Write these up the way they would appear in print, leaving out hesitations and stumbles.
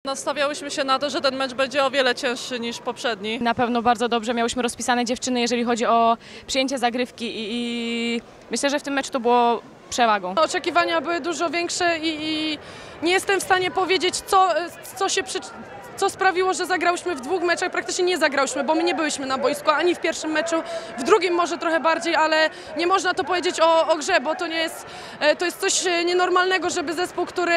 Nastawiałyśmy się na to, że ten mecz będzie o wiele cięższy niż poprzedni. Na pewno bardzo dobrze miałyśmy rozpisane dziewczyny, jeżeli chodzi o przyjęcie zagrywki i myślę, że w tym meczu to było przewagą. Oczekiwania były dużo większe i nie jestem w stanie powiedzieć, co sprawiło, że zagrałyśmy w dwóch meczach. Praktycznie nie zagrałyśmy, bo my nie byliśmy na boisku ani w pierwszym meczu, w drugim może trochę bardziej, ale nie można to powiedzieć o grze, bo to jest coś nienormalnego, żeby zespół, który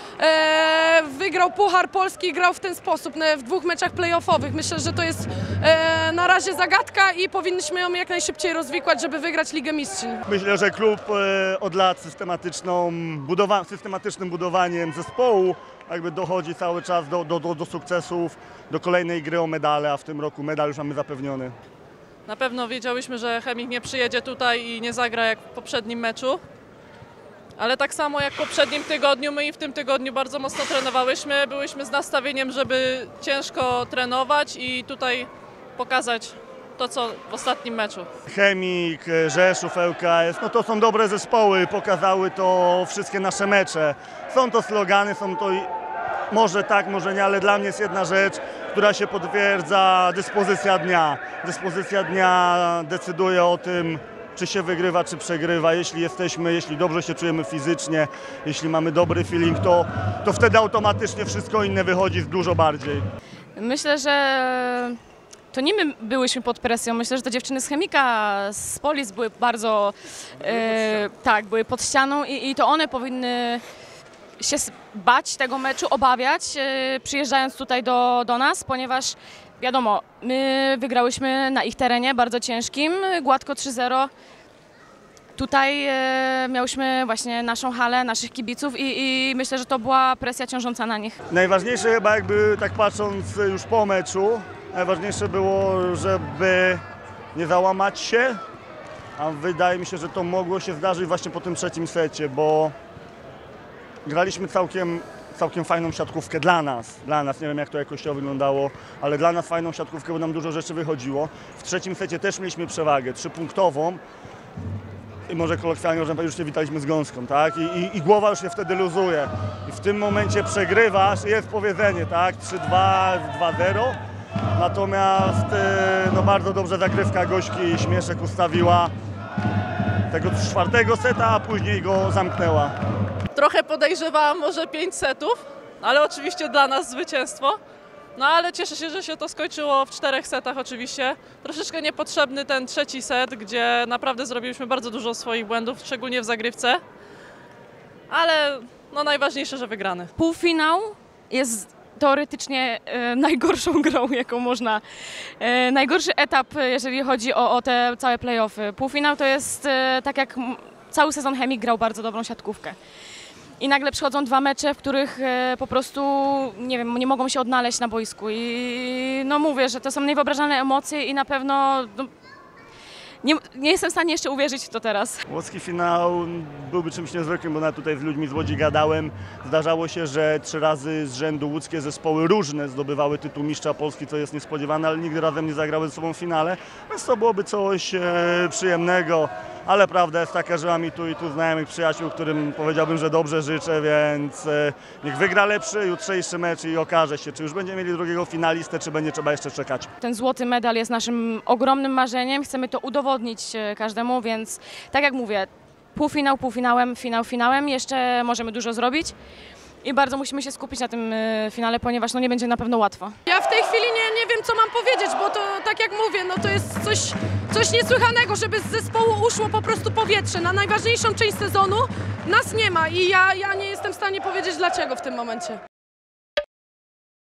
wygrał Puchar Polski, grał w ten sposób w dwóch meczach play-offowych. Myślę, że to jest na razie zagadka i powinniśmy ją jak najszybciej rozwikłać, żeby wygrać Ligę Mistrzyń. Myślę, że klub od lat systematycznym budowaniem zespołu jakby dochodzi cały czas do sukcesów, do kolejnej gry o medale, a w tym roku medal już mamy zapewniony. Na pewno wiedziałyśmy, że Chemik nie przyjedzie tutaj i nie zagra jak w poprzednim meczu. Ale tak samo jak w poprzednim tygodniu, my i w tym tygodniu bardzo mocno trenowałyśmy. Byłyśmy z nastawieniem, żeby ciężko trenować i tutaj pokazać to, co w ostatnim meczu. Chemik, Rzeszów, ŁKS, no to są dobre zespoły, pokazały to wszystkie nasze mecze. Są to slogany, są to może tak, może nie, ale dla mnie jest jedna rzecz, która się potwierdza: dyspozycja dnia. Dyspozycja dnia decyduje o tym, czy się wygrywa, czy przegrywa. Jeśli dobrze się czujemy fizycznie, jeśli mamy dobry feeling, to wtedy automatycznie wszystko inne wychodzi dużo bardziej. Myślę, że to nie my byłyśmy pod presją. Myślę, że to dziewczyny z Chemika, z Polic były bardzo były pod ścianą i to one powinny się bać tego meczu, obawiać, przyjeżdżając tutaj do nas, ponieważ wiadomo, my wygrałyśmy na ich terenie bardzo ciężkim, gładko 3-0. Tutaj miałyśmy właśnie naszą halę, naszych kibiców i myślę, że to była presja ciążąca na nich. Najważniejsze chyba, jakby tak patrząc już po meczu, najważniejsze było, żeby nie załamać się, a wydaje mi się, że to mogło się zdarzyć właśnie po tym trzecim secie, bo graliśmy całkiem fajną siatkówkę dla nas, nie wiem jak to jakościowo wyglądało, ale dla nas fajną siatkówkę, bo nam dużo rzeczy wychodziło. W trzecim secie też mieliśmy przewagę 3-punktową i może kolokwialnie można powiedzieć, że się witaliśmy z gąską, tak? I głowa już się wtedy luzuje. I w tym momencie przegrywasz, jest powiedzenie, tak? 3-2, 2-0. Natomiast no bardzo dobrze zagrywka Gośki Śmieszek ustawiła tego czwartego seta, a później go zamknęła. Trochę podejrzewałam może 5 setów, ale oczywiście dla nas zwycięstwo. No ale cieszę się, że się to skończyło w 4 setach oczywiście. Troszeczkę niepotrzebny ten trzeci set, gdzie naprawdę zrobiliśmy bardzo dużo swoich błędów, szczególnie w zagrywce. Ale no najważniejsze, że wygrany. Półfinał jest teoretycznie najgorszą grą, jaką można. Najgorszy etap, jeżeli chodzi o te całe play-offy. Półfinał to jest tak jak cały sezon Chemik grał bardzo dobrą siatkówkę. I nagle przychodzą 2 mecze, w których po prostu, nie wiem, nie mogą się odnaleźć na boisku. I no mówię, że to są niewyobrażalne emocje i na pewno nie jestem w stanie jeszcze uwierzyć w to teraz. Łódzki finał byłby czymś niezwykłym, bo nawet tutaj z ludźmi z Łodzi gadałem. Zdarzało się, że 3 razy z rzędu łódzkie zespoły różne zdobywały tytuł mistrza Polski, co jest niespodziewane, ale nigdy razem nie zagrały ze sobą w finale, więc to byłoby coś przyjemnego. Ale prawda jest taka, że mam i tu znajomych przyjaciół, którym powiedziałbym, że dobrze życzę, więc niech wygra lepszy, jutrzejszy mecz i okaże się, czy już będziemy mieli drugiego finalistę, czy będzie trzeba jeszcze czekać. Ten złoty medal jest naszym ogromnym marzeniem, chcemy to udowodnić każdemu, więc tak jak mówię, półfinał półfinałem, finał finałem, jeszcze możemy dużo zrobić. I bardzo musimy się skupić na tym finale, ponieważ no nie będzie na pewno łatwo. Ja w tej chwili nie wiem, co mam powiedzieć, bo to, tak jak mówię, no to jest coś niesłychanego, żeby z zespołu uszło po prostu powietrze. Na najważniejszą część sezonu nas nie ma i ja nie jestem w stanie powiedzieć dlaczego w tym momencie.